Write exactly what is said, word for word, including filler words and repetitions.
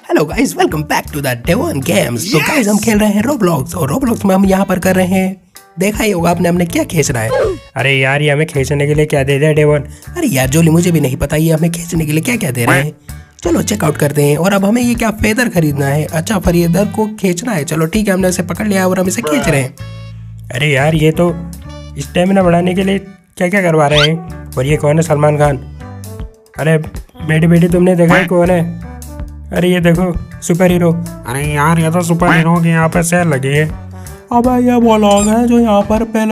Hello guys, welcome back to the Devon games. तो guys हम खेल रहे हैं रोब्लॉक्स और रोब्लॉक्स में हम यहाँ पर कर रहे हैं, देखा ही होगा आपने हमने क्या खींचना है। अरे यार ये हमें खींचने के लिए क्या दे रहे डेवन? अरे यार जोली मुझे भी नहीं पता ये हमें खींचने के लिए क्या क्या दे रहे हैं। चलो चेकआउट करते हैं। और अब हमें ये क्या फेदर खरीदना है? अच्छा फेदर को खींचना है। चलो ठीक है, हमने इसे पकड़ लिया और हम इसे खींच रहे हैं। अरे यार ये तो स्टेमिना बढ़ाने के लिए क्या क्या करवा रहे हैं। और ये कौन है? सलमान खान। अरे बेटी बेटी तुमने देखा है कौन है? अरे ये देखो सुपर हीरो। अरे यार ये तो सुपर हीरो की यहाँ पे सेल लगी है। अब ये वो लोग हैं जो यहाँ पर पहले